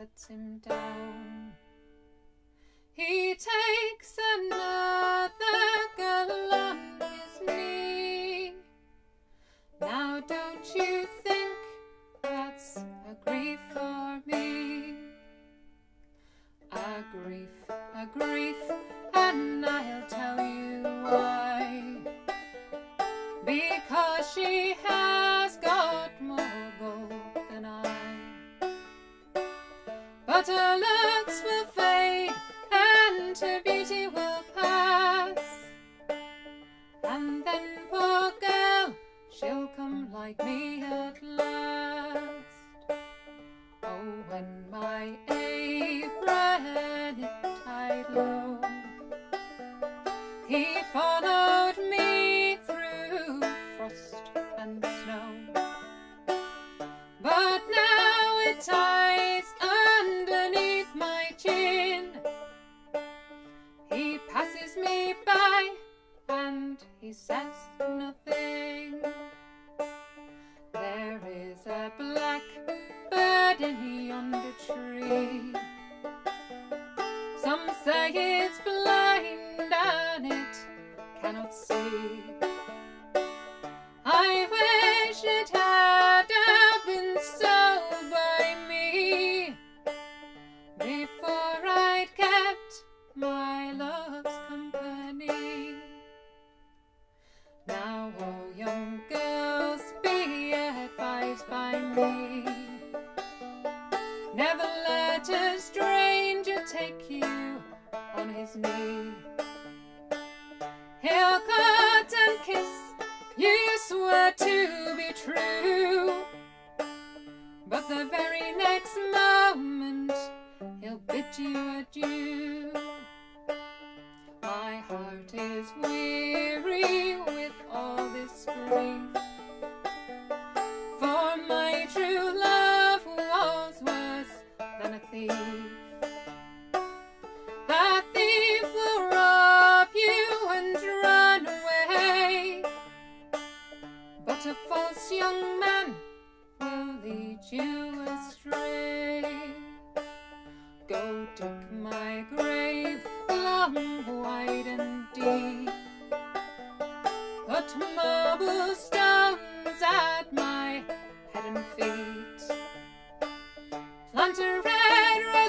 sets him down. He takes another girl on his knee. Now don't you think that's a grief for me? A grief, and I'll tell you why. Because she has got more gold than I. But her looks will fade, and her beauty will pass, and then, poor girl, she'll come like me at last. Oh, when my apron it tied low, he followed me through frost and snow. But now it ties underneath my chin. He passes me by and he says nothing. There is a blackbird in yonder tree. Some say it's blind and it cannot see. I wish it had been so by me, before I'd kept my love's company. Now, oh young girls, be advised by me. Never let a stranger take you on his knee. He'll cut and kiss, you swear to be true, but the very next moment he'll bid you adieu. My heart is weary with all this grief, for my true love was worse than a thief. A thief will rob you and run away, but a false young man will lead you astray. Go dig my grave long, wide and deep, put marble stones at my head and feet, plant a red